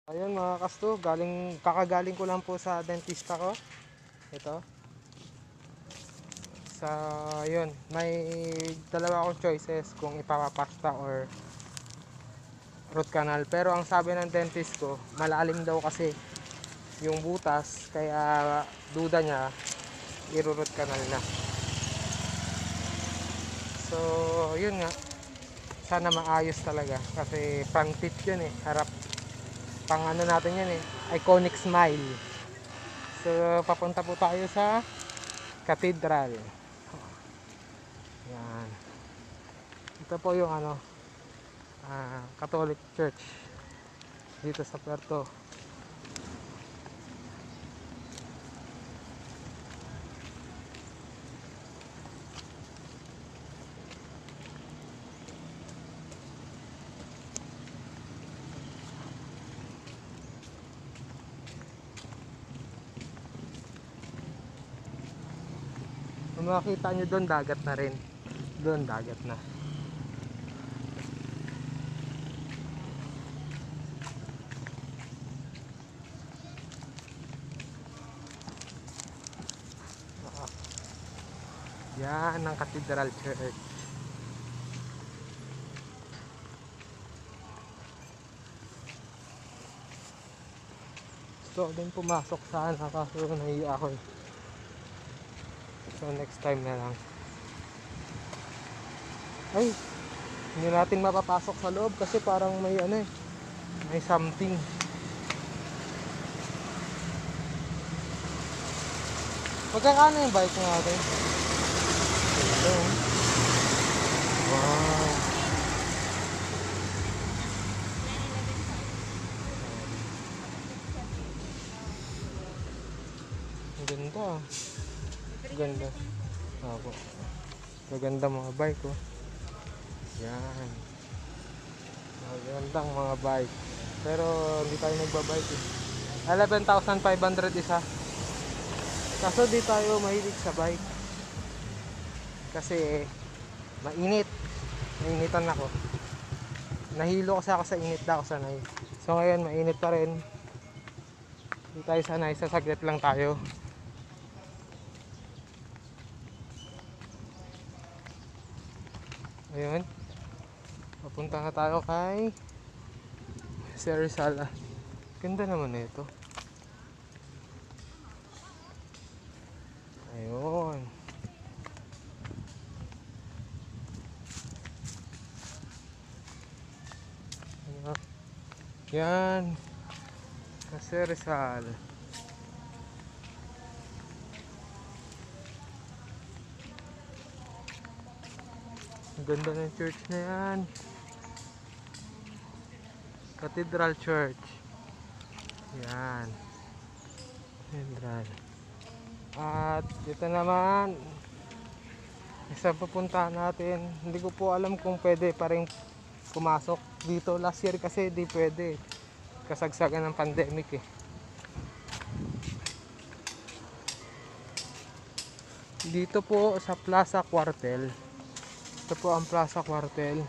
Ayun mga kasto, kakagaling ko lang po sa dentista ko. Ito. Sa yun, may dalawa akong choices kung ipapapasta or root canal. Pero ang sabi ng dentist ko, malalim daw kasi yung butas, kaya duda niya i-root canal na. So, yun nga. Sana maayos talaga kasi front teeth yun eh, harap pang ano natin yan eh, iconic smile. So papunta po tayo sa cathedral. Yan, ito po yung ano, Catholic Church dito sa Puerto. Kung makikita nyo doon, dagat na rin. Doon dagat na. Yan ang Cathedral Church. Gusto ko din pumasok sana kaso nahiya ako eh. So next time na lang. Ay, hindi natin mapapasok sa loob kasi parang may ano eh, may something. Magkakano yung bike natin? Ito. Wow. Ang ganda. Ganda. Ako. Maganda mga bike oh. Yan. Magandang mga bike. Pero hindi tayo nagbabike eh. 11,500 isa. Kaso di tayo mahilig sa bike. Kasi mainit. Mainitan ako. Nahilo kasi ako sa init, na ako sanay. So ngayon mainit pa rin. Hindi tayo sanay, sa saglit lang tayo. Ayun. Papunta na tayo kay Sir Rizal. Ganda naman na ito. Ayun. Yan. Kasi Rizal. Ang ganda ng church na yan. Cathedral Church. Yan. Cathedral. At dito naman, isa pupuntahan natin. Hindi ko po alam kung pwede pa rin pumasok dito. Last year kasi di pwede. Kasagsagan ng pandemic eh. Dito po sa Plaza Cuartel. Ito po ang Plaza Cuartel.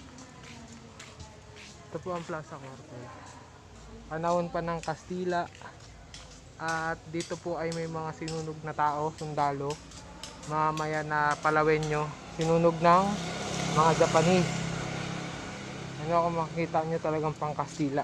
Ito po ang Plaza Cuartel. Panahon pa ng Kastila. At dito po ay may mga sinunog na tao, sundalo. Mamaya na Palawenyo. Sinunog ng mga Japanese. Ano kung makikita nyo talagang pang Kastila.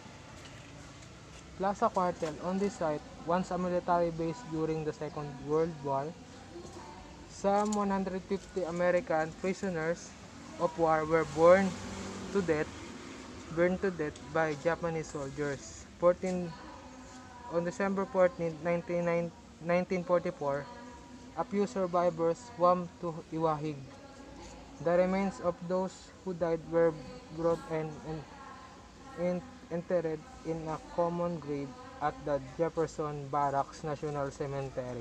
Plaza Cuartel. On this site, once a military base during the Second World War, some 150 American prisoners of war were burned to death by Japanese soldiers. On December 14, 1944, a few survivors swarmed to Iwahig. The remains of those who died were brought and interred in a common grave at the Jefferson Barracks National Cemetery,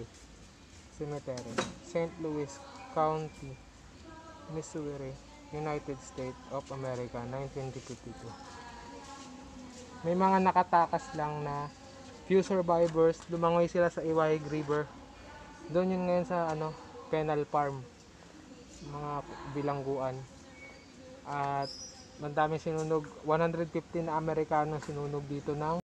St. Louis County, Missouri, United States of America, 1952. May mga nakatakas lang na few survivors, lumangoy sila sa Iwahig River. Doon yun ngayon sa penal farm, mga bilangguan. At madaming sinunog, 115 na Amerikano sinunog dito ng